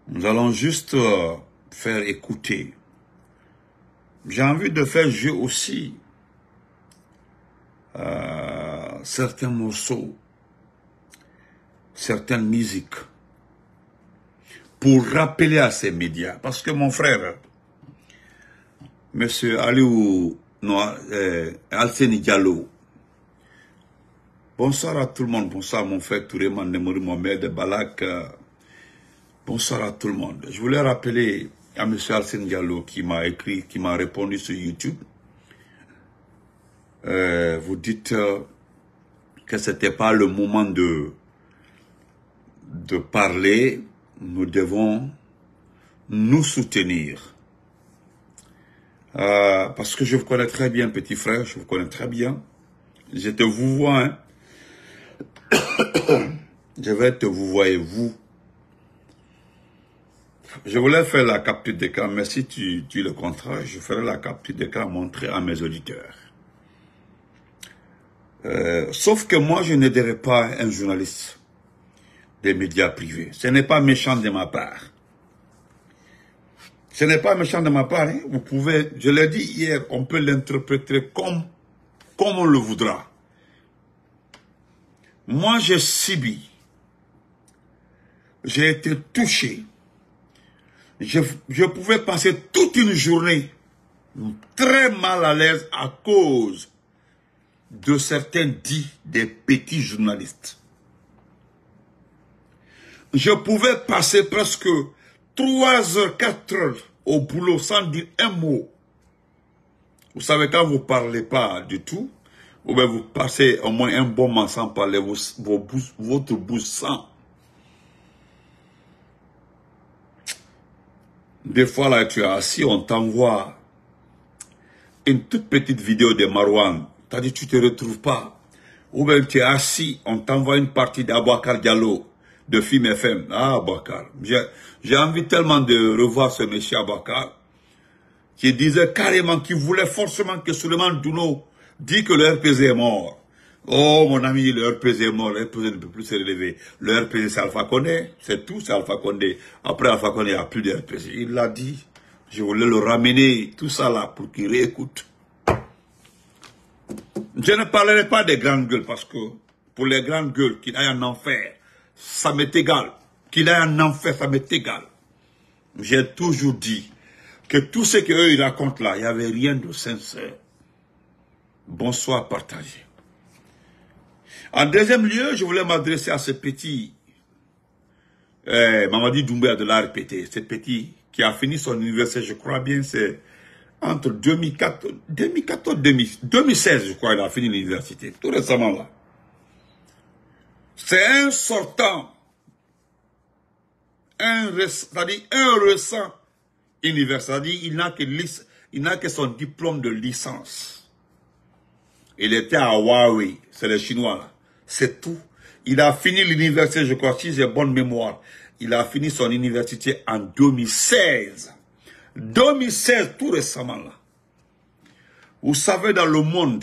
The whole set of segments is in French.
Nous allons juste faire écouter. J'ai envie de faire jouer aussi certains morceaux, certaines musiques, pour rappeler à ces médias. Parce que mon frère, Monsieur Aliou Alseni Diallo, bonsoir à tout le monde, bonsoir mon frère Touré Mandemouri Mohamed Balak, bonsoir à tout le monde. Je voulais rappeler à Monsieur Alseni Diallo qui m'a écrit, qui m'a répondu sur YouTube. Vous dites que c'était pas le moment de parler, nous devons nous soutenir. Parce que je vous connais très bien, petit frère, je vous connais très bien. Je te vous vois, hein. Je vais te vous voyez vous. Je voulais faire la capture d'écran, mais si tu le contraire, je ferai la capture d'écran montrer à mes auditeurs. Sauf que moi, je n'aiderai pas un journaliste des médias privés. Ce n'est pas méchant de ma part. Ce n'est pas méchant de ma part. Hein. Vous pouvez, je l'ai dit hier, on peut l'interpréter comme on le voudra. Moi, j'ai subi. J'ai été touché. Je pouvais passer toute une journée très mal à l'aise à cause de certains dits des petits journalistes. Je pouvais passer presque 3 heures, 4 heures au boulot sans dire un mot. Vous savez, quand vous ne parlez pas du tout, ou bien vous passez au moins un bon moment sans parler, votre bouche sent. Des fois, là, tu es assis, on t'envoie une toute petite vidéo de Marouane. T'as dit, tu ne te retrouves pas. Ou bien tu es assis, on t'envoie une partie d'Abouakar Diallo, de Film FM. Ah, Abouakar. J'ai envie tellement de revoir ce monsieur Abouakar, qui disait carrément qu'il voulait forcément que Suleiman Douno dit que le RPG est mort. Oh, mon ami, le RPG est mort, le RPG ne peut plus se relever. Le RPG, c'est Alpha Condé, c'est tout, c'est Alpha Condé. Après Alpha Condé, il n'y a plus de RPG. Il l'a dit. Je voulais le ramener, tout ça là, pour qu'il réécoute. Je ne parlerai pas des grandes gueules, parce que pour les grandes gueules, qu'il aille en enfer, ça m'est égal. Qu'il aille en enfer, ça m'est égal. J'ai toujours dit que tout ce qu'eux ils racontent là, il n'y avait rien de sincère. Bonsoir, partagé. En deuxième lieu, je voulais m'adresser à ce petit Mamadi Doumbouya de l'ARPT, ce petit qui a fini son université, je crois bien, c'est entre 2016, je crois, il a fini l'université, tout récemment là. C'est un sortant, c'est-à-dire un récent universitaire, c'est-à-dire il n'a que son diplôme de licence. Il était à Huawei, c'est les Chinois là. C'est tout. Il a fini l'université, je crois, si j'ai bonne mémoire. Il a fini son université en 2016. 2016, tout récemment là. Vous savez, dans le monde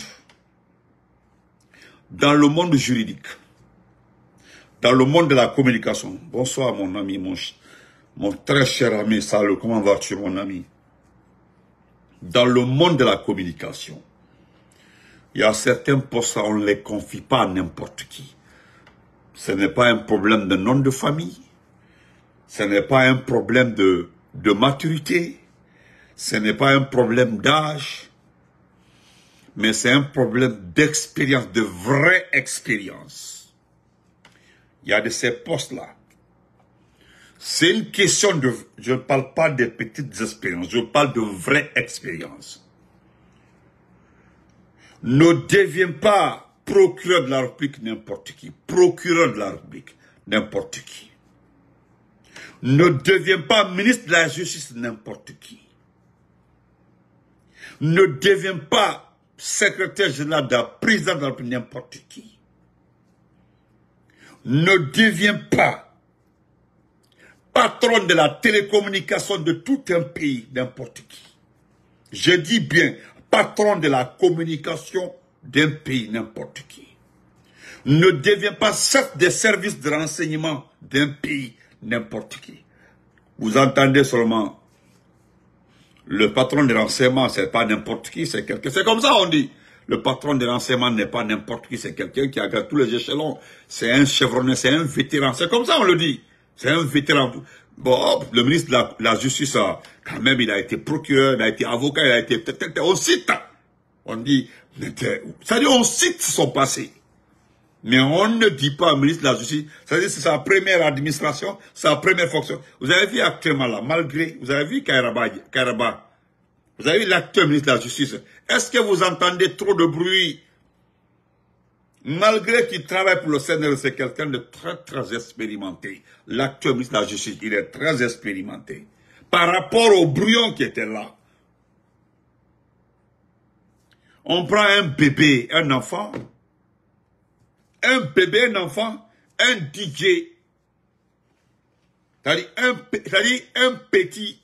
juridique, dans le monde de la communication. Bonsoir mon ami, mon très cher ami, salut, comment vas-tu mon ami? Dans le monde de la communication, il y a certains postes, on ne les confie pas à n'importe qui. Ce n'est pas un problème de nom de famille. Ce n'est pas un problème de maturité. Ce n'est pas un problème d'âge. Mais c'est un problème d'expérience, de vraie expérience. Il y a de ces postes-là. C'est une question de... Je ne parle pas des petites expériences. Je parle de vraie expérience. Ne deviens pas procureur de la République n'importe qui. Procureur de la République n'importe qui. Ne deviens pas ministre de la Justice n'importe qui. Ne deviens pas secrétaire général de la présidence de la République n'importe qui. Ne deviens pas patron de la télécommunication de tout un pays n'importe qui. Je dis bien patron de la communication d'un pays, n'importe qui. Ne deviens pas chef des services de renseignement d'un pays, n'importe qui. Vous entendez seulement le patron des renseignements, c'est pas n'importe qui, c'est quelqu'un. C'est comme ça on dit. Le patron des renseignements n'est pas n'importe qui, c'est quelqu'un qui a tous les échelons. C'est un chevronné, c'est un vétéran. C'est comme ça on le dit. C'est un vétéran. Bon, le ministre de la Justice, quand même, il a été procureur, il a été avocat, il a été... On cite. On dit... C'est-à-dire, on cite son passé. Mais on ne dit pas au ministre de la Justice. C'est-à-dire, c'est sa première administration, sa première fonction. Vous avez vu actuellement là, malgré... Vous avez vu Kairaba. Vous avez vu l'actuel ministre de la Justice. Est-ce que vous entendez trop de bruit? Malgré qu'il travaille pour le CNRD, c'est quelqu'un de très, très expérimenté. L'actuel ministre de la Justice, il est très expérimenté. Par rapport au brouillon qui était là. On prend un bébé, un enfant. Un bébé, un enfant, un DJ. C'est-à-dire un petit.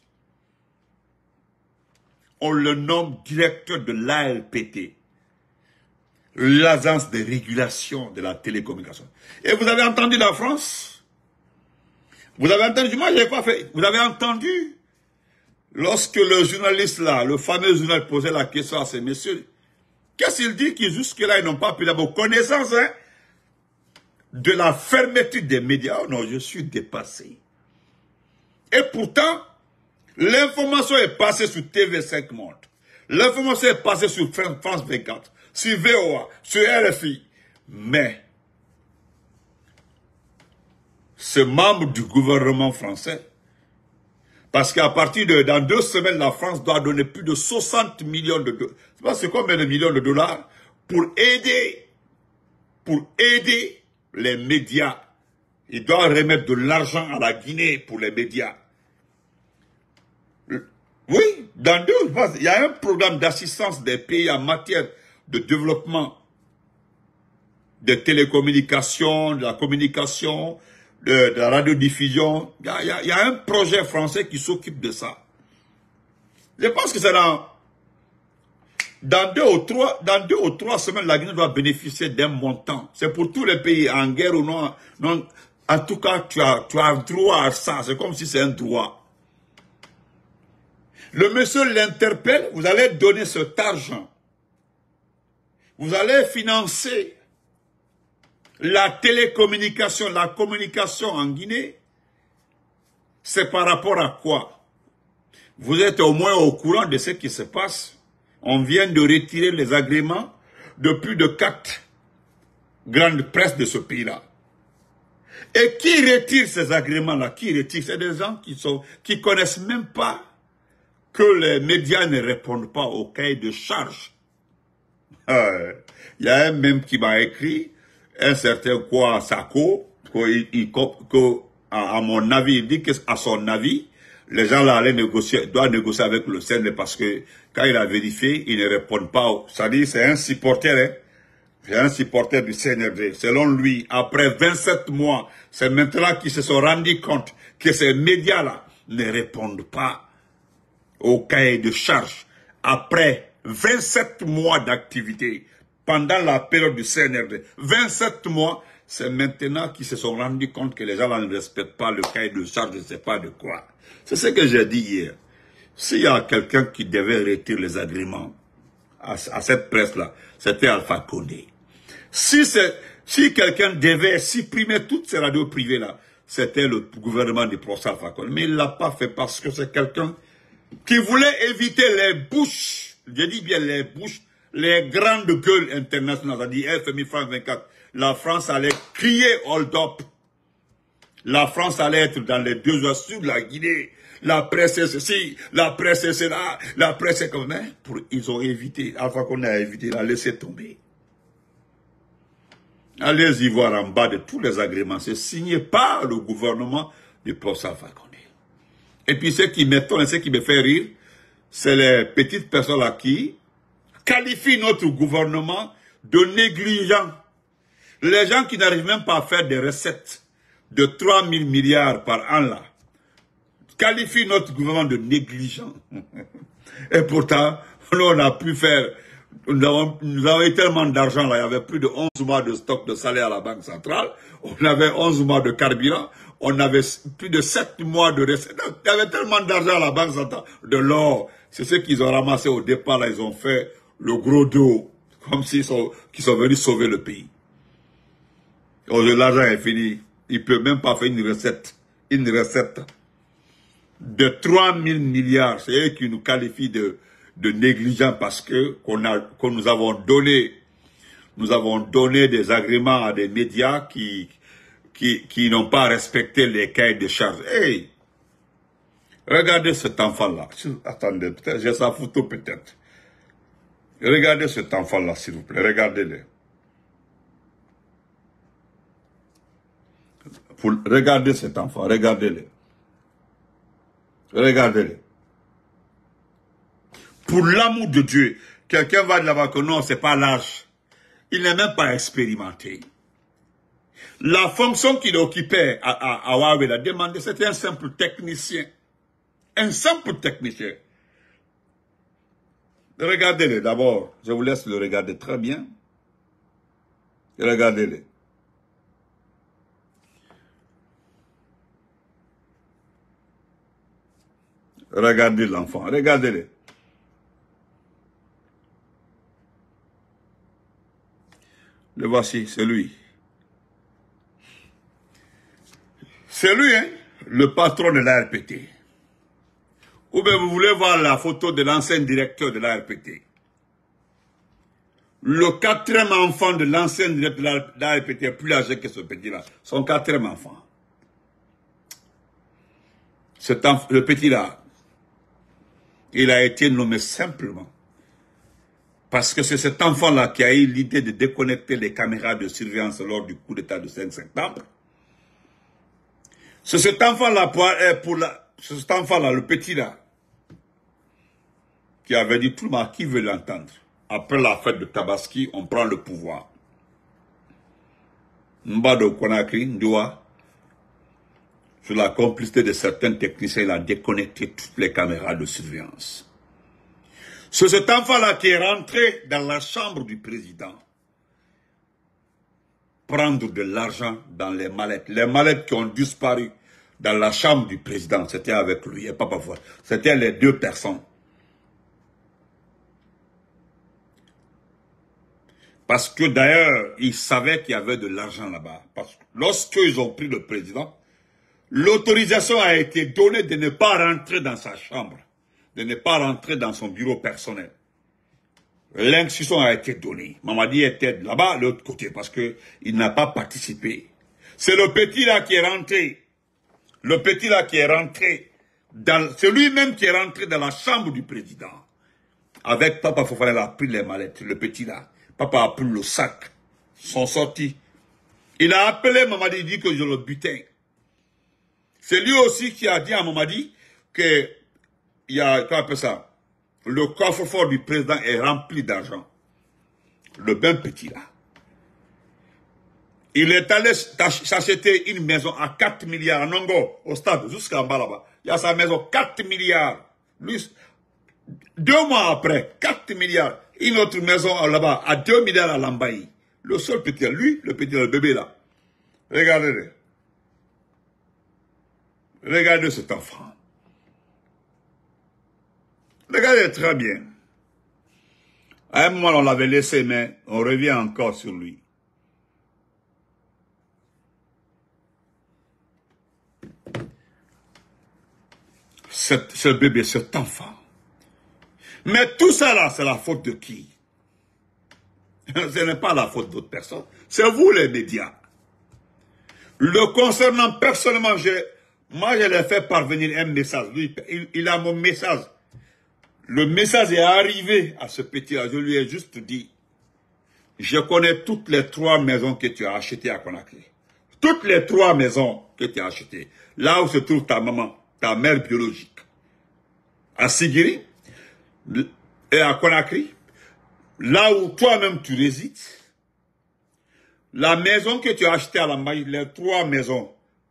On le nomme directeur de l'ALPT. L'agence de régulation de la télécommunication. Et vous avez entendu la France? Vous avez entendu? Moi, je n'ai pas fait. Vous avez entendu? Lorsque le journaliste là, le fameux journaliste posait la question à ces messieurs, qu'est-ce qu'il dit qu'ils jusque-là, ils n'ont pas pu avoir connaissance, hein, de la fermeture des médias? Oh non, je suis dépassé. Et pourtant, l'information est passée sur TV5 Monde. L'information est passée sur France 24. Sur VOA, sur RFI. Mais, ce membre du gouvernement français, parce qu'à partir de, dans 2 semaines, la France doit donner plus de 60 millions de dollars. C'est combien de millions de dollars pour aider les médias. Il doit remettre de l'argent à la Guinée pour les médias. Oui, dans 2, il y a un programme d'assistance des pays en matière de développement de télécommunications, de la communication, de la radiodiffusion. Il y a un projet français qui s'occupe de ça. Je pense que c'est dans 2 ou 3 semaines, la Guinée doit bénéficier d'un montant. C'est pour tous les pays en guerre ou non. En tout cas, tu as droit à ça. C'est comme si c'est un droit. Le monsieur l'interpelle, vous allez donner cet argent. Vous allez financer la télécommunication, la communication en Guinée. C'est par rapport à quoi? Vous êtes au moins au courant de ce qui se passe. On vient de retirer les agréments de plus de 4 grandes presses de ce pays-là. Et qui retire ces agréments-là? Qui retire? C'est des gens qui connaissent même pas que les médias ne répondent pas au cahier de charge. Il y a un même qui m'a écrit, un certain quoi Sako, à mon avis, il dit qu'à son avis, les gens là doivent négocier avec le CNRD parce que quand il a vérifié, ils ne répondent pas. Ça dit, c'est un supporter, hein. C'est un supporter du CNRD. Selon lui, après 27 mois, c'est maintenant qu'ils se sont rendus compte que ces médias-là ne répondent pas au cahier de charge. Après 27 mois d'activité, pendant la période du CNRD, 27 mois, c'est maintenant qu'ils se sont rendus compte que les gens là ne respectent pas le cahier de charge, je ne sais pas de quoi. C'est ce que j'ai dit hier. S'il y a quelqu'un qui devait retirer les agréments à cette presse-là, c'était Alpha Condé. Si quelqu'un devait supprimer toutes ces radios privées-là, c'était le gouvernement du professeur Alpha Condé. Mais il ne l'a pas fait parce que c'est quelqu'un qui voulait éviter les bouches, je dis bien les bouches, les grandes gueules internationales, c'est-à-dire FMI, France 24. La France allait crier hold up. La France allait être dans les 2 heures sur la Guinée. La presse est ceci, la presse est cela, la presse est comme ça. Ils ont évité, Alpha Condé a évité, il a laissé tomber. Allez-y voir en bas de tous les agréments. C'est signé par le gouvernement du professeur Alpha Condé. Et puis ce qui m'étonne et ce qui me fait rire, c'est les petites personnes là qui qualifient notre gouvernement de négligent. Les gens qui n'arrivent même pas à faire des recettes de 3 000 milliards par an là, qualifient notre gouvernement de négligent. Et pourtant, nous on a pu faire, nous avons eu tellement d'argent là, il y avait plus de 11 mois de stock de salaire à la Banque centrale, on avait 11 mois de carburant, on avait plus de 7 mois de recettes. Il y avait tellement d'argent à la banque centrale, de l'or. C'est ce qu'ils ont ramassé au départ, là, ils ont fait le gros dos, comme s'ils sont venus sauver le pays. L'argent est fini. Il ne peut même pas faire une recette de 3 000 milliards. C'est eux qui nous qualifient de négligents parce que nous avons donné des agréments à des médias qui n'ont pas respecté les cahiers de charges. Hey, regardez cet enfant-là. Attendez, peut-être j'ai sa photo peut-être. Regardez cet enfant-là, s'il vous plaît. Regardez-le. Regardez cet enfant, regardez-le. Regardez-le. Pour l'amour de Dieu, quelqu'un va dire là-bas que non, c'est pas l'âge. Il n'est même pas expérimenté. La fonction qu'il occupait à Huawei, a demandé, c'était un simple technicien. Un simple technicien. Regardez-le d'abord. Je vous laisse le regarder très bien. Regardez-le. Regardez l'enfant, regardez-le. Le voici, c'est lui. C'est lui, hein, le patron de l'ARPT. Ou bien vous voulez voir la photo de l'ancien directeur de l'ARPT. Le 4e enfant de l'ancien directeur de l'ARPT est plus âgé que ce petit-là. Son 4e enfant. Le petit-là, il a été nommé simplement parce que c'est cet enfant-là qui a eu l'idée de déconnecter les caméras de surveillance lors du coup d'État de 5 septembre. C'est cet enfant-là, cet enfant-là, le petit-là, qui avait dit tout le monde qui veut l'entendre. Après la fête de Tabaski, on prend le pouvoir. Mbado Konakri, Ndoua, sur la complicité de certains techniciens, il a déconnecté toutes les caméras de surveillance. C'est cet enfant-là qui est rentré dans la chambre du président, prendre de l'argent dans les mallettes. Les mallettes qui ont disparu dans la chambre du président, c'était avec lui et Papa Fouad. C'était les 2 personnes. Parce que d'ailleurs, ils savaient qu'il y avait de l'argent là-bas. Parce que lorsqu'ils ont pris le président, l'autorisation a été donnée de ne pas rentrer dans sa chambre, de ne pas rentrer dans son bureau personnel. L'instruction a été donnée. Mamadi était là-bas, de l'autre côté, parce qu'il n'a pas participé. C'est le petit là qui est rentré. Le petit là qui est rentré. C'est lui-même qui est rentré dans la chambre du président. Avec Papa Fofana, il a pris les mallettes, le petit là. Papa a pris le sac. Ils sont sortis. Il a appelé Mamadi, il dit que je le butais. C'est lui aussi qui a dit à Mamadi que il y a, comment on appelle ça, le coffre-fort du président est rempli d'argent. Le ben petit là. Il est allé s'acheter une maison à 4 milliards à Nongo, au stade, jusqu'en bas là-bas. Il y a sa maison, 4 milliards. Lui, 2 mois après, 4 milliards. Une autre maison là-bas, à 2 milliards à Lambaye. Le seul petit, lui, le petit, le bébé là. Regardez-le. Regardez cet enfant. Regardez très bien. À un moment, on l'avait laissé, mais on revient encore sur lui. Ce bébé, cet enfant. Mais tout ça là, c'est la faute de qui? Ce n'est pas la faute d'autres personnes. C'est vous les médias. Le concernant personnellement, moi je l'ai fait parvenir un message. Lui, il a mon message. Le message est arrivé à ce petit-là. Je lui ai juste dit, je connais toutes les 3 maisons que tu as achetées à Conakry. Toutes les 3 maisons que tu as achetées. Là où se trouve ta maman, ta mère biologique. À Sigiri et à Conakry. Là où toi-même tu résides. La maison que tu as achetée à Lambaye, les 3 maisons.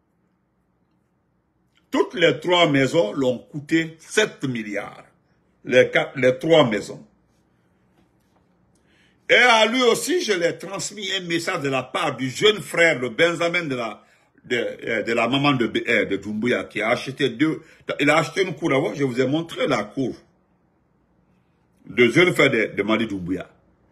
Toutes les 3 maisons l'ont coûté 7 milliards. Les 3 maisons. Et à lui aussi, je l'ai transmis un message de la part du jeune frère, le Benjamin de la maman de Doumbouya qui a acheté il a acheté une cour avant, je vous ai montré la cour de jeunes frères de Madi Doumbouya.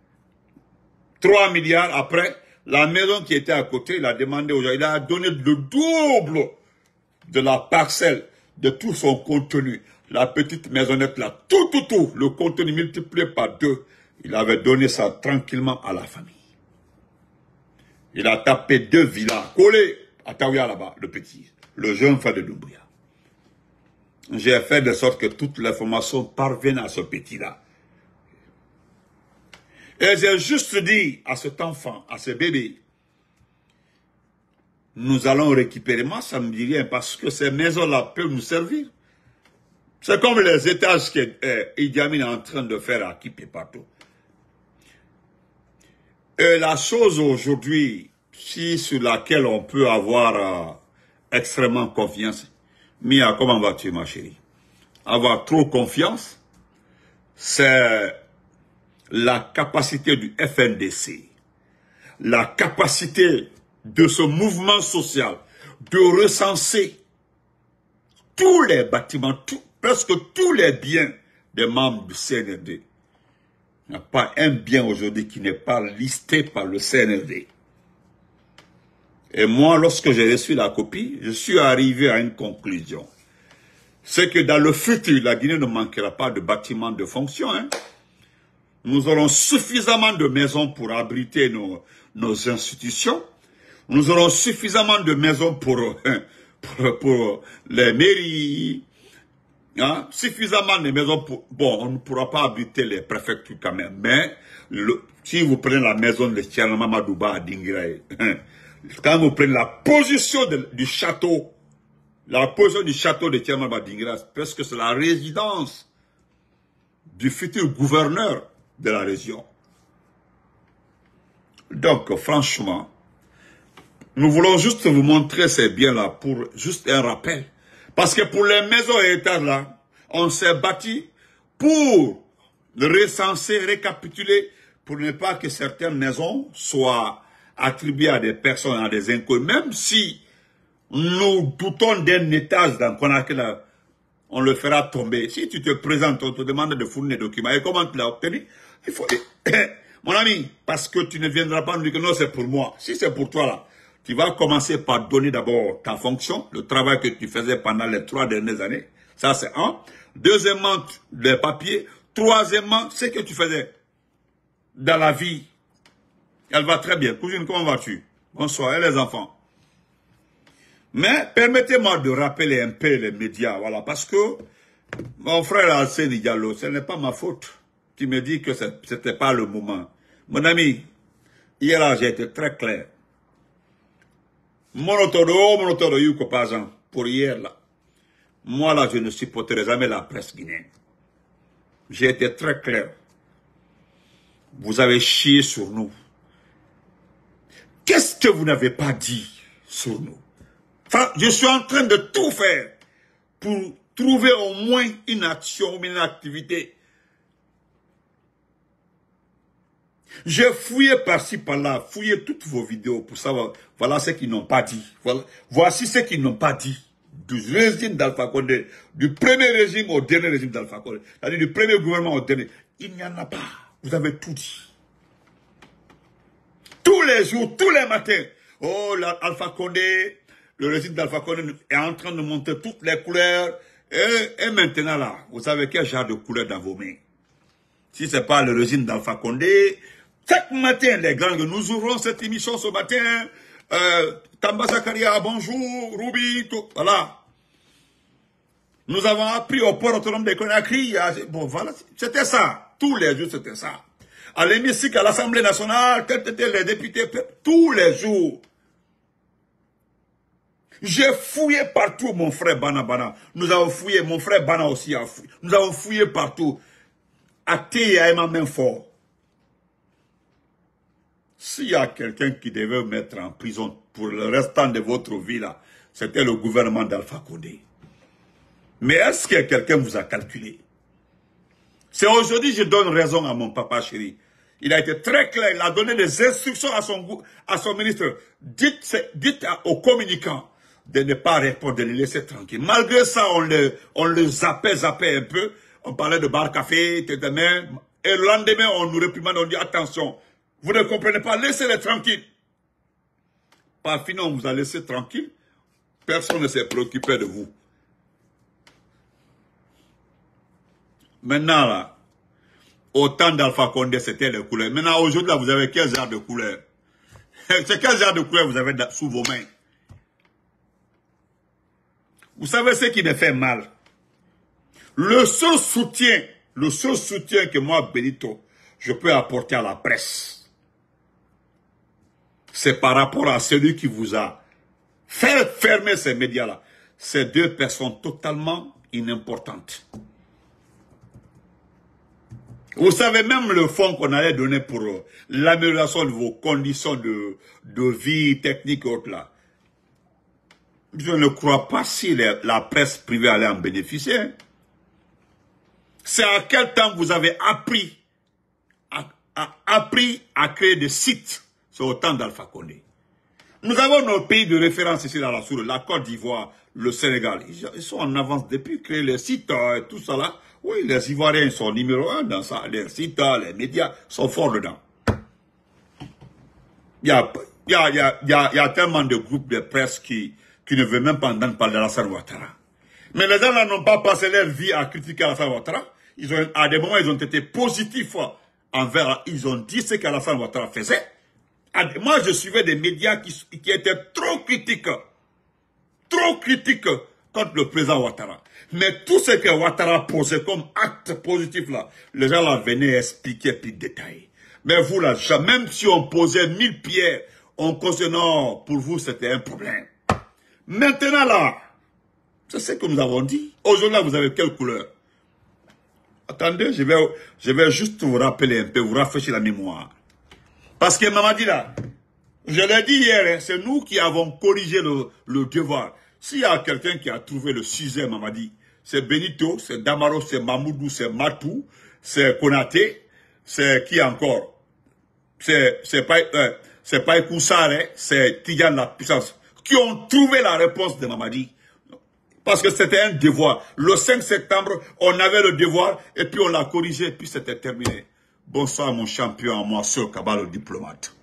3 milliards après, la maison qui était à côté, il a demandé aux gens, il a donné le double de la parcelle, de tout son contenu. La petite maisonnette là, tout, le contenu multiplié par 2. Il avait donné ça tranquillement à la famille. Il a tapé 2 villas, collées à Taouya là-bas, le petit, le jeune frère de Doumbouya. J'ai fait de sorte que toute l'information parvienne à ce petit-là. Et j'ai juste dit à cet enfant, à ce bébé, nous allons récupérer. Moi, ça ne me dit rien parce que ces maisons-là peuvent nous servir. C'est comme les étages que Idi Amin est en train de faire à Kipé partout. Et la chose aujourd'hui, sur laquelle on peut avoir extrêmement confiance, Mia, comment vas-tu, ma chérie? Avoir trop confiance, c'est la capacité du FNDC, la capacité de ce mouvement social de recenser tous les bâtiments, presque tous les biens des membres du CNRD. Il n'y a pas un bien aujourd'hui qui n'est pas listé par le CNRD. Et moi, lorsque j'ai reçu la copie, je suis arrivé à une conclusion. C'est que dans le futur, la Guinée ne manquera pas de bâtiments de fonction. Hein. Nous aurons suffisamment de maisons pour abriter nos institutions. Nous aurons suffisamment de maisons pour les mairies. Hein? Suffisamment de maisons pour... Bon, on ne pourra pas abriter les préfectures quand même. Mais si vous prenez la maison de Tcherna Madouba à Dingrae, quand vous prenez la position du château, la position du château de Tcherna Madouba, parce que c'est la résidence du futur gouverneur de la région. Donc, franchement, nous voulons juste vous montrer ces biens-là pour juste un rappel. Parce que pour les maisons et étages là, on s'est battu pour recenser, récapituler, pour ne pas que certaines maisons soient attribuées à des personnes, à des inconnus. Même si nous doutons d'un étage dans Conakry, on le fera tomber. Si tu te présentes, on te demande de fournir des documents. Et comment tu l'as obtenu? Il faut... Mon ami, parce que tu ne viendras pas nous dire que non, c'est pour moi. Si c'est pour toi là, tu vas commencer par donner d'abord ta fonction, le travail que tu faisais pendant les 3 dernières années. Ça, c'est un. Deuxièmement, les papiers. Troisièmement, ce que tu faisais dans la vie. Elle va très bien. Cousine, comment vas-tu? Bonsoir. Et les enfants? Mais permettez-moi de rappeler un peu les médias. Voilà, parce que mon frère Alcéne Diallo, ce n'est pas ma faute. Tu me dis que ce n'était pas le moment. Mon ami, hier là, j'ai été très clair. Monotodo, yuko pazan, pour hier là. Moi là, je ne supporterai jamais la presse guinéenne. J'ai été très clair. Vous avez chié sur nous. Qu'est-ce que vous n'avez pas dit sur nous? Enfin, je suis en train de tout faire pour trouver au moins une action ou une activité. J'ai fouillé par-ci, par-là, fouillé toutes vos vidéos pour savoir, voilà ce qu'ils n'ont pas dit. Voilà. Voici ce qu'ils n'ont pas dit. Du régime d'Alpha Condé, du premier régime au dernier régime d'Alpha Condé, c'est-à-dire du premier gouvernement au dernier. Il n'y en a pas. Vous avez tout dit. Tous les jours, tous les matins. Oh, Alpha Condé, le régime d'Alpha Condé est en train de monter toutes les couleurs. Et maintenant là, vous savez quel genre de couleur dans vos mains. Si ce n'est pas le régime d'Alpha Condé, chaque matin, les grands, nous ouvrons cette émission ce matin. Tamba Zakaria, bonjour, Ruby, tout, voilà. Nous avons appris au port autonome de Conakry. Bon, voilà, c'était ça. Tous les jours, c'était ça. À l'hémicycle, à l'Assemblée nationale, quels étaient les députés, tous les jours. J'ai fouillé partout, mon frère Bana. Nous avons fouillé, mon frère Bana aussi a fouillé. Nous avons fouillé partout. Athée et ma main fort. S'il y a quelqu'un qui devait vous mettre en prison pour le restant de votre vie là, c'était le gouvernement d'Alpha Condé. Mais est-ce que quelqu'un vous a calculé? C'est aujourd'hui que je donne raison à mon papa chéri. Il a été très clair, il a donné des instructions à son ministre. Dites aux communicants de ne pas répondre, de les laisser tranquilles. Malgré ça, on le zappait un peu. On parlait de bar café, demain. Et le lendemain, on nous réprimande, on dit attention, vous ne comprenez pas, laissez-les tranquilles. Par fini, on vous a laissé tranquille. Personne ne s'est préoccupé de vous. Maintenant, là, au temps d'Alpha Condé, c'était les couleurs. Maintenant, aujourd'hui, là, vous avez 15 heures de couleurs. C'est 15 heures de couleurs que vous avez sous vos mains. Vous savez ce qui me fait mal? Le seul soutien que moi, Benito, je peux apporter à la presse, c'est par rapport à celui qui vous a fait fermer ces médias-là. Ces deux personnes totalement inimportantes. Vous savez, même le fonds qu'on allait donner pour l'amélioration de vos conditions de vie technique et autres là, je ne crois pas si la presse privée allait en bénéficier. C'est à quel temps vous avez appris à créer des sites. C'est au temps d'Alpha Condé. Nous avons nos pays de référence ici dans la Source, la Côte d'Ivoire, le Sénégal. Ils sont en avance depuis créer les sites et tout ça là. Oui, les Ivoiriens sont numéro 1 dans ça. Les sites, les médias sont forts dedans. Il y a tellement de groupes de presse qui ne veulent même pas entendre parler d'Alassane Ouattara. Mais les gens n'ont pas passé leur vie à critiquer Alassane Ouattara. À des moments, ils ont été positifs envers. Ils ont dit ce qu'Alassane Ouattara faisait. Moi, je suivais des médias qui étaient trop critiques contre le président Ouattara. Mais tout ce que Ouattara posait comme acte positif là, les gens là venaient expliquer puis détailler. Mais vous là, même si on posait 1000 pierres, on considère non, pour vous c'était un problème. Maintenant là, c'est ce que nous avons dit. Aujourd'hui là, vous avez quelle couleur? Attendez, je vais juste vous rappeler un peu, vous rafraîchir la mémoire. Parce que Mamadi là, je l'ai dit hier, hein, c'est nous qui avons corrigé le devoir. S'il y a quelqu'un qui a trouvé le sujet Mamadi, c'est Benito, c'est Damaro, c'est Mamoudou, c'est Matou, c'est Konaté, c'est qui encore? C'est pas Ekoussare, c'est Tidiane la puissance, qui ont trouvé la réponse de Mamadi. Parce que c'était un devoir. Le 5 septembre, on avait le devoir, et puis on l'a corrigé, et puis c'était terminé. Bonsoir mon champion, moi seul Kaba le diplomate.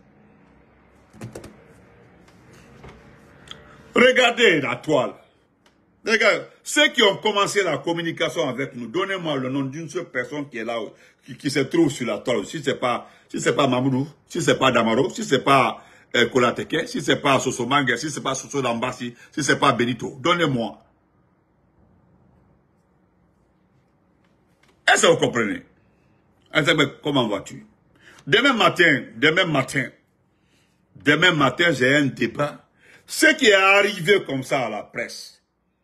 Regardez la toile. Regardez, ceux qui ont commencé la communication avec nous, donnez-moi le nom d'une seule personne qui est là, qui se trouve sur la toile. Si c'est pas Mamoudou, si c'est pas Damaro, si c'est pas Kolateke, si c'est pas Soso Mangue, si c'est pas Soso Dambassi, si c'est pas Benito, donnez-moi. Est-ce que vous comprenez? Comment vas-tu? Demain matin, j'ai un débat. Ce qui est arrivé comme ça à la presse,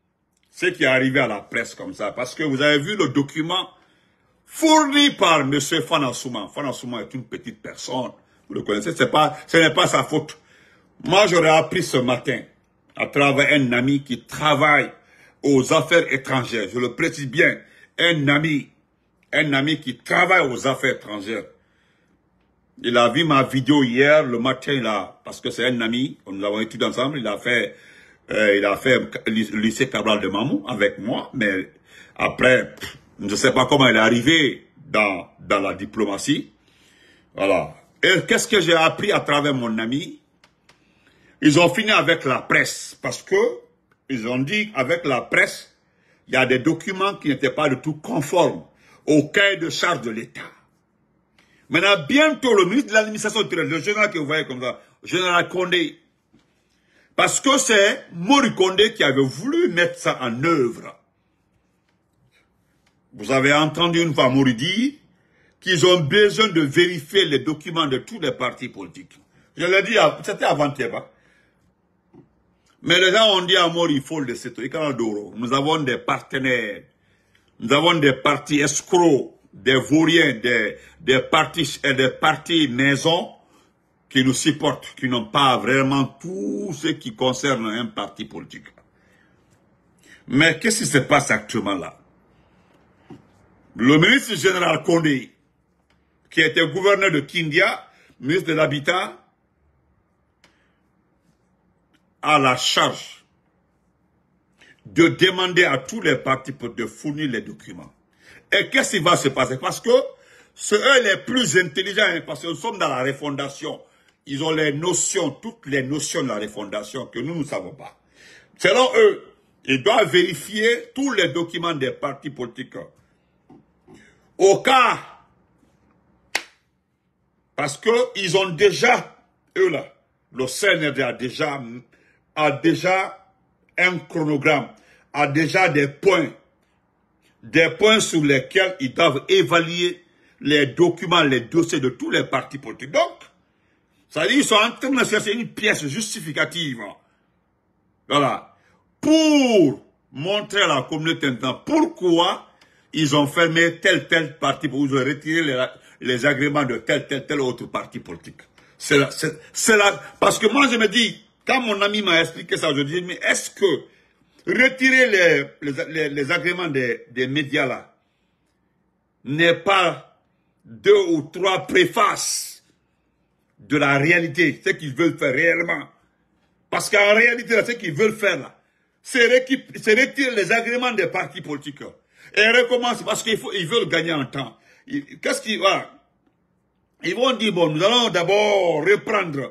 parce que vous avez vu le document fourni par M. Fanasouma. Fanasouma est une petite personne, vous le connaissez, ce n'est pas sa faute. Moi, j'aurais appris ce matin, à travers un ami qui travaille aux affaires étrangères, je le précise bien, un ami qui travaille aux affaires étrangères. Il a vu ma vidéo hier, le matin, là, parce que c'est un ami, nous avons étudié ensemble, il a fait le lycée Cabral de Mamou avec moi, mais après, je ne sais pas comment il est arrivé dans la diplomatie. Voilà. Et qu'est-ce que j'ai appris à travers mon ami? Ils ont fini avec la presse, parce que, ils ont dit, avec la presse, il y a des documents qui n'étaient pas du tout conformes au cahier de charge de l'État. Maintenant, bientôt, le ministre de l'administration, le général que vous voyez comme ça, le général Condé, parce que c'est Mori Condé qui avait voulu mettre ça en œuvre. Vous avez entendu une fois Mori dire qu'ils ont besoin de vérifier les documents de tous les partis politiques. Je l'ai dit, c'était avant-hier. Hein? Mais les gens ont dit à Mori, il faut le laisser. Nous avons des partenaires. Nous avons des partis escrocs, des vauriens, des partis maison qui nous supportent, qui n'ont pas vraiment tout ce qui concerne un parti politique. Mais qu'est-ce qui se passe actuellement là? Le ministre général Condé, qui était gouverneur de Kindia, ministre de l'Habitat, a la charge de demander à tous les partis de fournir les documents. Et qu'est-ce qui va se passer? Parce que c'est eux les plus intelligents, hein, parce que nous sommes dans la refondation. Ils ont les notions, toutes les notions de la refondation que nous ne savons pas. Selon eux, ils doivent vérifier tous les documents des partis politiques. Au cas, parce qu'ils ont déjà, eux là, le CNRD a déjà un chronogramme, a déjà des points sur lesquels ils doivent évaluer les documents, les dossiers de tous les partis politiques. Donc, ça veut dire qu'ils sont en train de chercher une pièce justificative. Voilà. Pour montrer à la communauté maintenant pourquoi ils ont fermé tel parti, pour ils ont retiré les agréments de tel autre parti politique. C'est là, parce que moi je me dis, quand mon ami m'a expliqué ça, je dis, mais est-ce que retirer les agréments des médias là n'est pas 2 ou 3 préfaces de la réalité, ce qu'ils veulent faire réellement? Parce qu'en réalité, ce qu'ils veulent faire là, c'est retirer les agréments des partis politiques. Et recommencer parce qu'ils veulent gagner en temps. Qu'est-ce qu'ils vont? Ils vont dire, bon, nous allons d'abord reprendre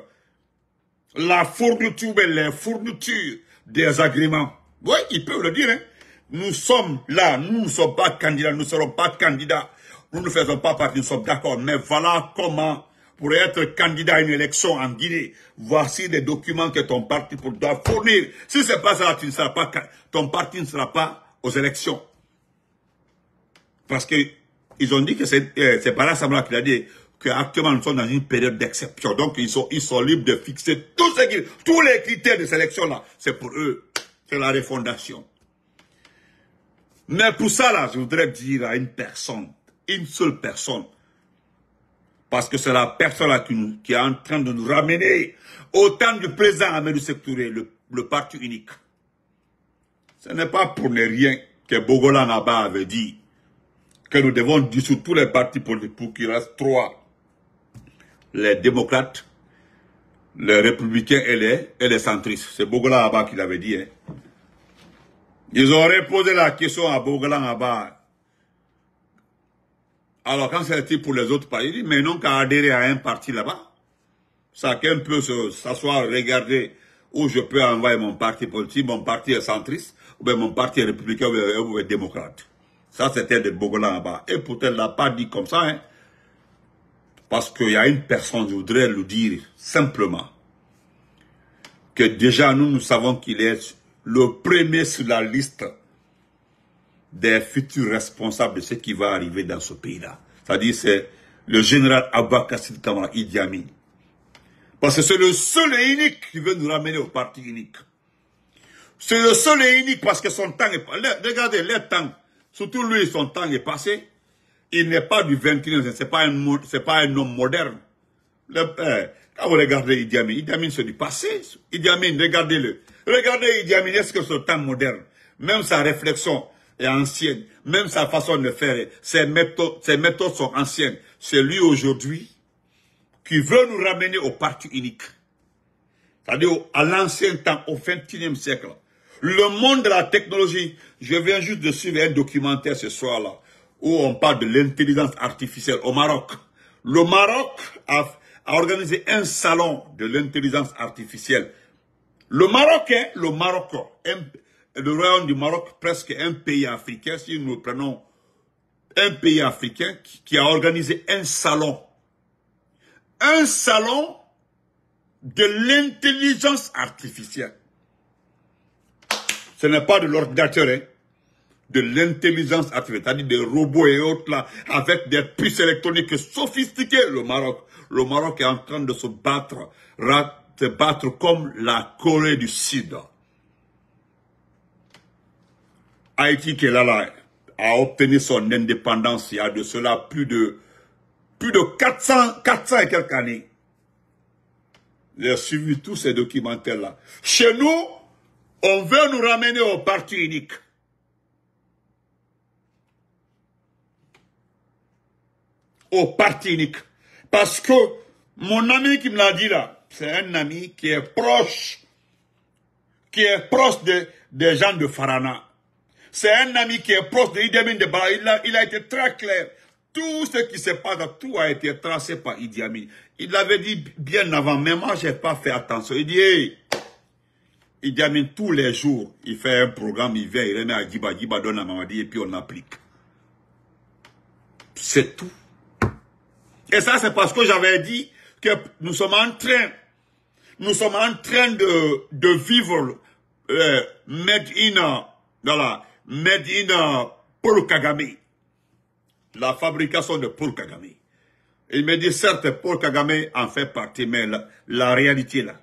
la fourniture, les fournitures des agréments. Oui, ils peuvent le dire. Hein. Nous sommes là, nous ne sommes pas candidats, nous ne serons pas candidats. Nous ne faisons pas partie, nous sommes d'accord. Mais voilà comment, pour être candidat à une élection en Guinée, voici les documents que ton parti doit fournir. Si ce n'est pas ça, tu ne seras pas, ton parti ne sera pas aux élections. Parce que ils ont dit que c'est par là qu'il a dit qu'actuellement nous sommes dans une période d'exception. Donc ils sont libres de fixer tous les critères de sélection là. C'est pour eux. C'est la refondation. Mais pour ça là, je voudrais dire à une personne, une seule personne, parce que c'est la personne là qui est en train de nous ramener au temps du président Amadou Sékou Touré, le parti unique. Ce n'est pas pour ne rien que Bogolan Aba avait dit que nous devons dissoudre tous les partis politiques pour qu'il reste 3. Les démocrates, les républicains et les centristes. C'est Bogolan Aba qui l'avait dit. Hein. Ils ont reposé la question à Bogolan Aba. Alors quand c'était pour les autres partis, il dit, mais non qu'à adhérer à un parti là-bas. Chacun peut s'asseoir, regarder où je peux envoyer mon parti politique, mon parti est centriste, ou bien mon parti est républicain ou est démocrate. Ça, c'était de Bogolan Aba. Et pourtant, elle ne l'a pas dit comme ça. Hein. Parce qu'il y a une personne, je voudrais le dire simplement, que déjà nous savons qu'il est le premier sur la liste des futurs responsables de ce qui va arriver dans ce pays-là. C'est-à-dire, c'est le général Abba Kassim Kamara Idi Amin. Parce que c'est le seul et unique qui veut nous ramener au parti unique. C'est le seul et unique parce que son temps est... Regardez, les temps... Surtout lui, son temps est passé. Il n'est pas du 21e siècle. C'est pas un homme moderne. Quand vous regardez Idi Amin, c'est du passé. Idi Amin, regardez-le. Regardez Idi Amin, est-ce que c'est un temps moderne? Même sa réflexion est ancienne. Même sa façon de faire, ses méthodes sont anciennes. C'est lui aujourd'hui qui veut nous ramener au parti unique. C'est-à-dire à l'ancien temps, au 21e siècle. Le monde de la technologie, je viens juste de suivre un documentaire ce soir-là, où on parle de l'intelligence artificielle au Maroc. Le Maroc a organisé un salon de l'intelligence artificielle. Le Maroc, le royaume du Maroc, presque un pays africain, si nous prenons un pays africain qui a organisé un salon. Un salon de l'intelligence artificielle. Ce n'est pas de l'ordinateur, hein, de l'intelligence artificielle, c'est-à-dire des robots et autres là, avec des puces électroniques sophistiquées. Le Maroc est en train de se battre comme la Corée du Sud. Haïti qui est là, a obtenu son indépendance il y a de cela plus de 400 et quelques années. J'ai suivi tous ces documentaires-là. Chez nous, on veut nous ramener au parti unique. au parti unique. Parce que mon ami qui me l'a dit là, c'est un ami qui est proche des gens de Farana. C'est un ami qui est proche de Idi Amin Dada. Il a été très clair. Tout ce qui se passe, tout a été tracé par Idi Amin. Il l'avait dit bien avant, mais moi, je n'ai pas fait attention. Il dit, hey, Idi Amin, tous les jours, il fait un programme, il vient, il remet à Djiba, Djiba donne à Mamadi, et puis on applique. C'est tout. Et ça, c'est parce que j'avais dit que nous sommes en train de vivre Made in Paul Kagame. La fabrication de Paul Kagame. Il me dit, certes, Paul Kagame en fait partie, mais la réalité là.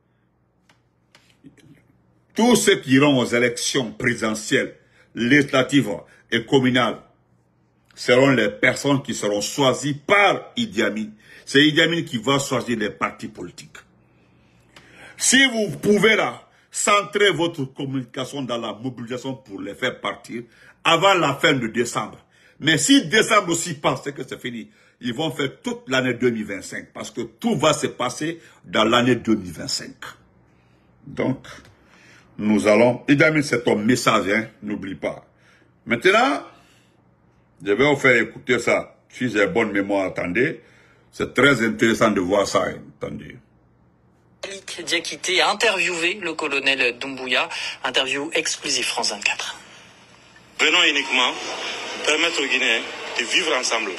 Tous ceux qui iront aux élections présidentielles, législatives et communales seront les personnes qui seront choisies par Idi Amin. C'est Idi Amin qui va choisir les partis politiques. Si vous pouvez là, centrer votre communication dans la mobilisation pour les faire partir avant la fin de décembre. Mais si décembre aussi passe, c'est que c'est fini. Ils vont faire toute l'année 2025 parce que tout va se passer dans l'année 2025. Donc, nous allons... Idi Amin, c'est ton message, hein, n'oublie pas. Maintenant, je vais vous faire écouter ça. Si j'ai bonne mémoire, attendez. C'est très intéressant de voir ça, hein, attendez. Malik Diakité a interviewé le colonel Doumbouya, interview exclusive France 24. Venons uniquement permettre aux Guinéens de vivre ensemble.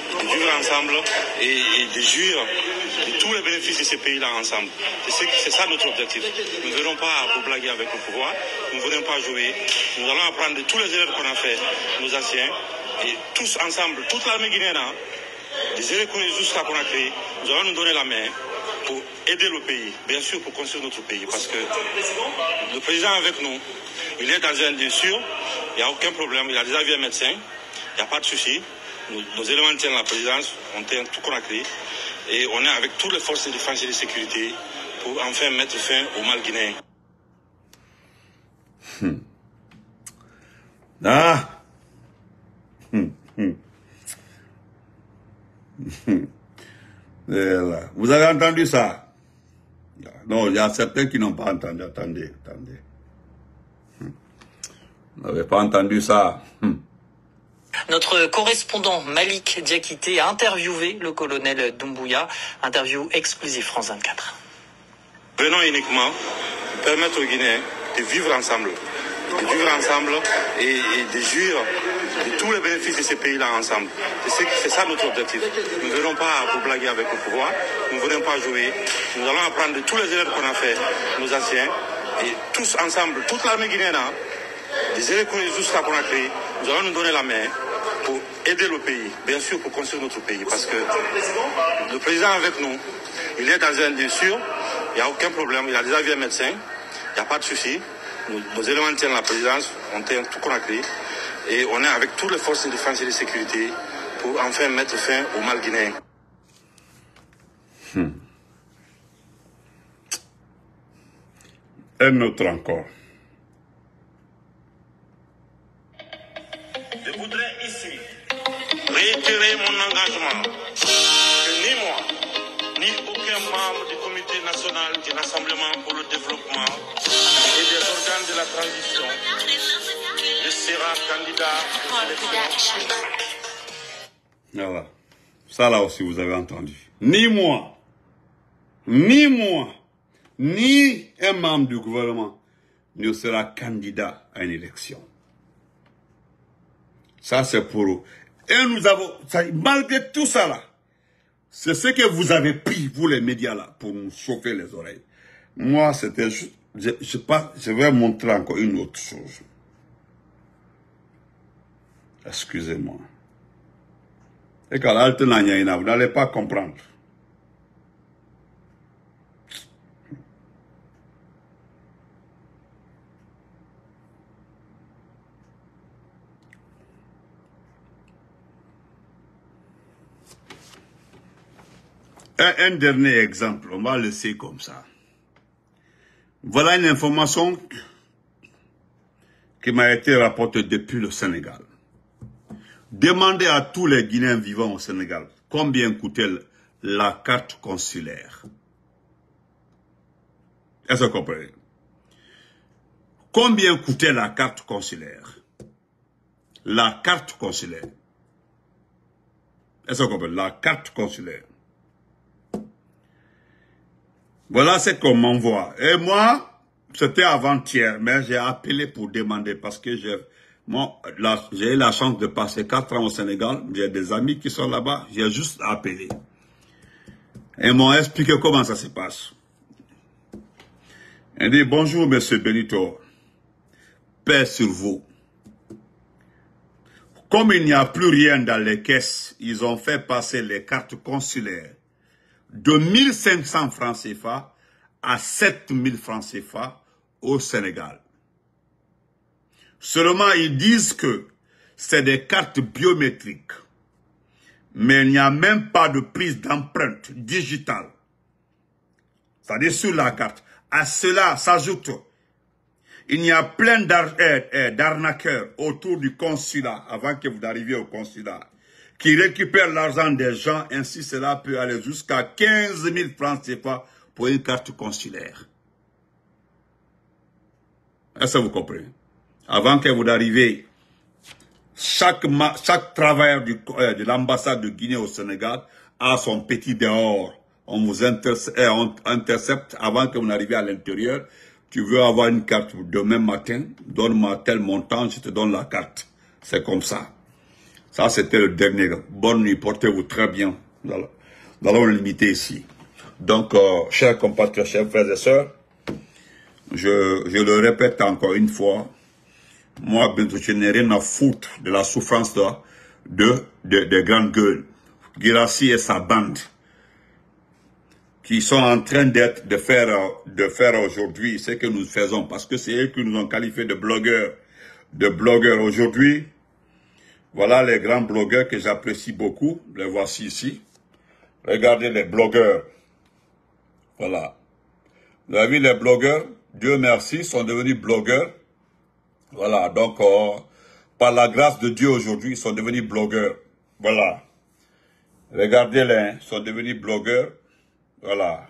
Et de jouir de tous les bénéfices de ces pays-là ensemble. C'est ça notre objectif. Nous ne venons pas pour blaguer avec le pouvoir, nous ne venons pas jouer. Nous allons apprendre de tous les erreurs qu'on a fait, nos anciens, et tous ensemble, toute l'armée guinéenne, des erreurs jusqu'à qu'on a créées, nous allons nous donner la main pour aider le pays, bien sûr pour construire notre pays, parce que le président avec nous, il est dans un lieu sûr, il n'y a aucun problème, il a déjà vu un médecin, il n'y a pas de souci. Nos éléments tiennent la présidence, on tient tout Conakry, et on est avec toutes les forces de défense et de sécurité pour enfin mettre fin au mal guinéen. Vous avez entendu ça? Non, il y a certains qui n'ont pas entendu. Attendez. Vous n'avez pas entendu ça? Notre correspondant Malik Diakité a interviewé le colonel Doumbouya, interview exclusive France 24. Venons uniquement permettre aux Guinéens de vivre ensemble. Et de jouir de tous les bénéfices de ces pays-là ensemble. C'est ça notre objectif. Nous ne venons pas pour blaguer avec le pouvoir, nous ne venons pas jouer. Nous allons apprendre de tous les erreurs qu'on a fait, nos anciens, et tous ensemble, toute l'armée guinéenne, des erreurs jusqu'à qu'on a créées, nous allons nous donner la main pour aider le pays, bien sûr pour construire notre pays, parce que le président avec nous, il est dans un lieu sûr, il n'y a aucun problème, il a déjà vu un médecin, il n'y a pas de souci. Nos éléments tiennent la présidence, on tient tout Conakry, et on est avec toutes les forces de défense et de sécurité pour enfin mettre fin au mal guinéen. Un autre encore. Je voudrais ici réitérer mon engagement que ni moi, ni aucun membre du comité national du Rassemblement pour le développement et des organes de la transition ne sera candidat aux élections. Voilà. Ça là aussi vous avez entendu. Ni moi, ni un membre du gouvernement ne sera candidat à une élection. Ça c'est pour eux. Et nous avons, malgré tout ça là, c'est ce que vous avez pris, vous les médias là, pour nous chauffer les oreilles. Moi c'était juste, je vais montrer encore une autre chose. Excusez-moi. Et quand l'alternance, vous n'allez pas comprendre. Un dernier exemple, on va le laisser comme ça. Voilà une information qui m'a été rapportée depuis le Sénégal. Demandez à tous les Guinéens vivant au Sénégal combien coûtait la carte consulaire? Est-ce que vous comprenez? Combien coûtait la carte consulaire? La carte consulaire. Est-ce que vous comprenez? La carte consulaire. Voilà ce qu'on m'envoie. Et moi, c'était avant-hier, mais j'ai appelé pour demander parce que j'ai eu la chance de passer 4 ans au Sénégal. J'ai des amis qui sont là-bas. J'ai juste appelé. Et ils m'ont expliqué comment ça se passe. Il dit, bonjour, monsieur Benito. Paix sur vous. Comme il n'y a plus rien dans les caisses, ils ont fait passer les cartes consulaires de 1500 francs CFA à 7000 francs CFA au Sénégal. Seulement, ils disent que c'est des cartes biométriques. Mais il n'y a même pas de prise d'empreinte digitale. C'est-à-dire sur la carte. À cela s'ajoute, il y a plein d'arnaqueurs autour du consulat, avant que vous arriviez au consulat, qui récupèrent l'argent des gens, ainsi cela peut aller jusqu'à 15 000 francs CFA pour une carte consulaire. Est-ce que vous comprenez? Avant que vous arriviez, chaque travailleur de l'ambassade de Guinée au Sénégal a son petit dehors. On vous intercepte avant que vous n'arriviez à l'intérieur. Tu veux avoir une carte demain matin, donne-moi tel montant, je te donne la carte. C'est comme ça. Ça, c'était le dernier. Bonne nuit, portez-vous très bien. Nous allons limiter ici. Donc, chers compatriotes, chers frères et sœurs, je le répète encore une fois, moi, je n'ai rien à foutre de la souffrance de grandes gueules. Guirassy et sa bande, qui sont en train de faire aujourd'hui ce que nous faisons, parce que c'est eux qui nous ont qualifiés de blogueurs. Aujourd'hui. Voilà les grands blogueurs que j'apprécie beaucoup. Les voici ici. Regardez les blogueurs. Voilà. Vous avez vu les blogueurs, Dieu merci, sont devenus blogueurs. Voilà, donc par la grâce de Dieu aujourd'hui, ils sont devenus blogueurs. Voilà. Regardez-les, ils sont devenus blogueurs. Voilà.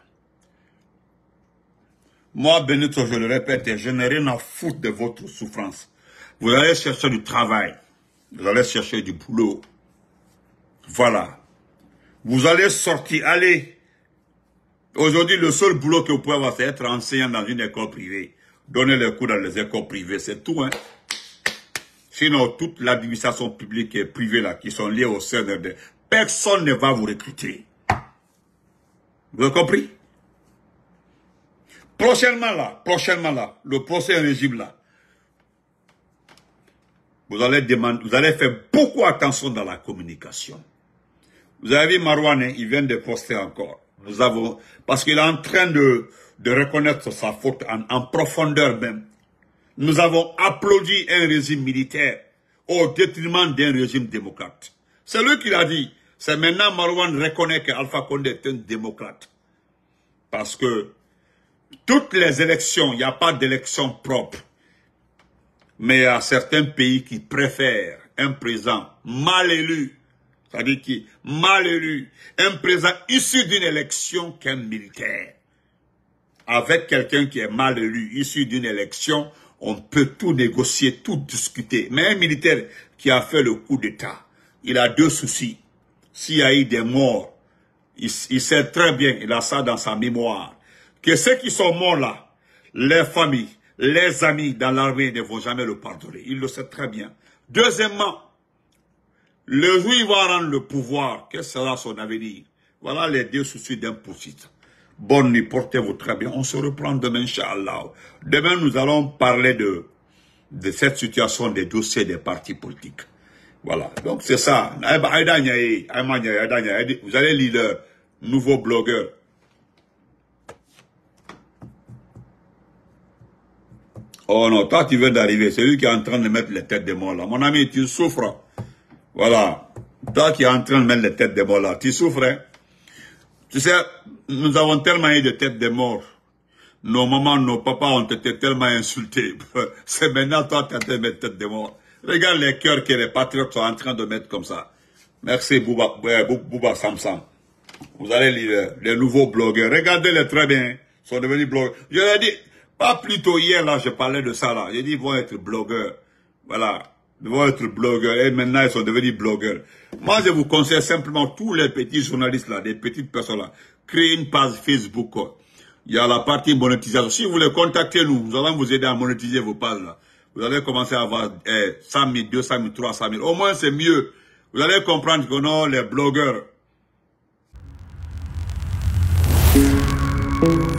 Moi, Benito, je le répète, je n'ai rien à foutre de votre souffrance. Vous allez chercher du travail. Vous allez chercher du boulot. Voilà. Vous allez sortir, allez. Aujourd'hui, le seul boulot que vous pouvez avoir, c'est être enseignant dans une école privée. Donner les cours dans les écoles privées, c'est tout, hein. Sinon, toute l'administration publique et privée, là, qui sont liées au CNRD, personne ne va vous recruter. Vous avez compris? Prochainement là, le prochain régime là, vous allez faire beaucoup attention dans la communication. Vous avez vu Marouane, il vient de poster encore. Parce qu'il est en train de reconnaître sa faute en profondeur même. Nous avons applaudi un régime militaire au détriment d'un régime démocrate. C'est lui qui l'a dit. C'est maintenant Marouane reconnaît que Alpha Condé est un démocrate. Parce que toutes les élections, il n'y a pas d'élection propre. Mais il y a certains pays qui préfèrent un président mal élu, c'est-à-dire qui mal élu, un président issu d'une élection qu'un militaire. Avec quelqu'un qui est mal élu, issu d'une élection, on peut tout négocier, tout discuter. Mais un militaire qui a fait le coup d'État, il a deux soucis. S'il y a eu des morts, il sait très bien, il a ça dans sa mémoire, que ceux qui sont morts là, les familles, les amis dans l'armée ne vont jamais le pardonner. Il le sait très bien. Deuxièmement, le jour où il va rendre le pouvoir, quel sera son avenir? Voilà les deux soucis d'un poursuite. Bonne nuit, portez-vous très bien. On se reprend demain, Inch'Allah. Demain, nous allons parler de cette situation des dossiers des partis politiques. Voilà. Donc, c'est ça. Vous allez lire le nouveau blogueur. Oh non, toi tu viens d'arriver, c'est lui qui est en train de mettre les têtes des morts là. Mon ami, tu souffres. Voilà. Toi qui es en train de mettre les têtes des morts là, tu souffres. Hein? Tu sais, nous avons tellement eu de têtes des morts. Nos mamans, nos papas ont été tellement insultés. C'est maintenant toi qui es en train de mettre tête des morts. Regarde les cœurs que les patriotes sont en train de mettre comme ça. Merci Bouba Samsam. Vous allez lire les nouveaux blogueurs. Regardez-les très bien. Ils sont devenus blogueurs. Je l'ai dit, pas plus tôt hier, là, je parlais de ça, là. J'ai dit, ils vont être blogueurs. Voilà. Ils vont être blogueurs. Et maintenant, ils sont devenus blogueurs. Moi, je vous conseille simplement, tous les petits journalistes, là, des petites personnes, là, créez une page Facebook, quoi. Il y a la partie monétisation. Si vous voulez contacter nous, nous allons vous aider à monétiser vos pages, là. Vous allez commencer à avoir 100 000, 200 000, 300 000. Au moins, c'est mieux. Vous allez comprendre que non, les blogueurs,